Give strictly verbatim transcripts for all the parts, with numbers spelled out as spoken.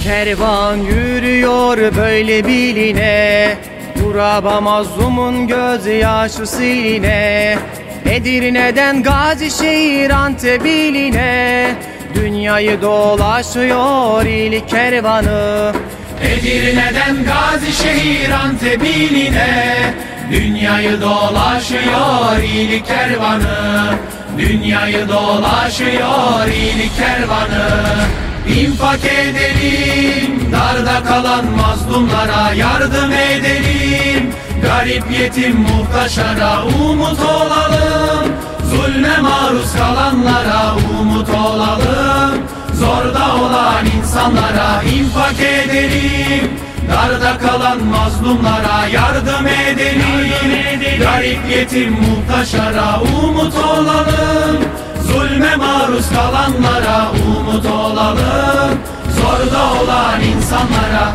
Kervan yürüyor böyle biline, Turaba mazlumun gözyaşı siline. Edirne'den Gazişehir Antep'iline, dünyayı dolaşıyor iyilik kervanı. Edirne'den Gazişehir Antep'iline, dünyayı dolaşıyor iyilik kervanı. Dünyayı dolaşıyor iyilik kervanı. İnfak edelim, darda kalan mazlumlara yardım edelim. Garip yetim muhtaçlara umut olalım. Zulme maruz kalanlara umut olalım. Zorda olan insanlara infak edelim. Darda kalan mazlumlara yardım edelim. Garip yetim muhtaçlara umut olalım. Zulme maruz kalanlara umut olalım. Zorda olan insanlara.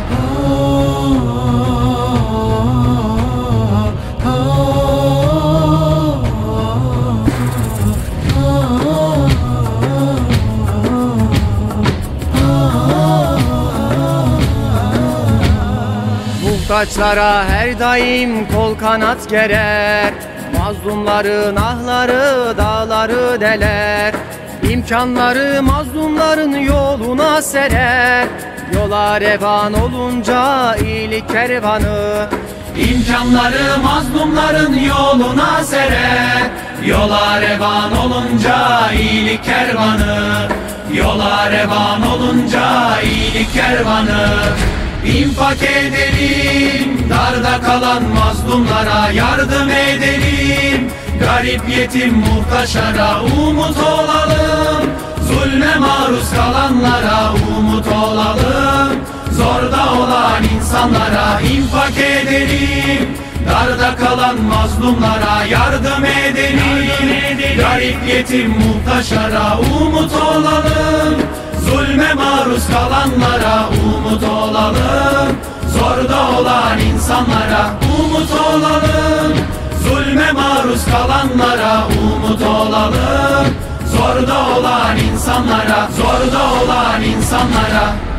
Muhtaçlara her daim kol kanat gerer, mazlumların ahları dağları deler. İmkanları mazlumların yoluna serer, yola revan olunca iyilik kervanı. İmkanları mazlumların yoluna serer, yola revan olunca iyilik kervanı. Yola revan olunca iyilik kervanı. İnfak edelim, darda kalan mazlumlara yardım edelim. Garip yetim muhtaçlara umut olalım. Zulme maruz kalanlara umut olalım. Zorda olan insanlara infak edelim. Darda kalan mazlumlara yardım edelim. Garip yetim muhtaçlara umut olalım. Zulme maruz kalanlara umut olalım. Zorda olan insanlara umut olalım. Zulme maruz kalanlara umut olalım. Zorda olan insanlara, zorda olan insanlara.